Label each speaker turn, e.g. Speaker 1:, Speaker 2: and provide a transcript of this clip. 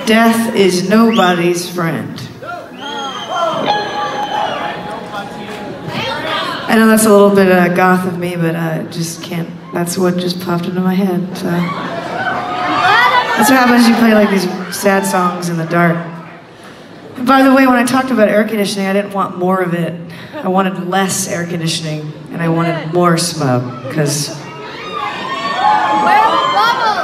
Speaker 1: Death is nobody's friend. I know that's a little bit goth of me, but I just can't. That's what just popped into my head. So. That's what happens when you play like these sad songs in the dark. And by the way, when I talked about air conditioning, I didn't want more of it. I wanted less air conditioning, and I wanted more smoke, because...
Speaker 2: Where are the bubbles?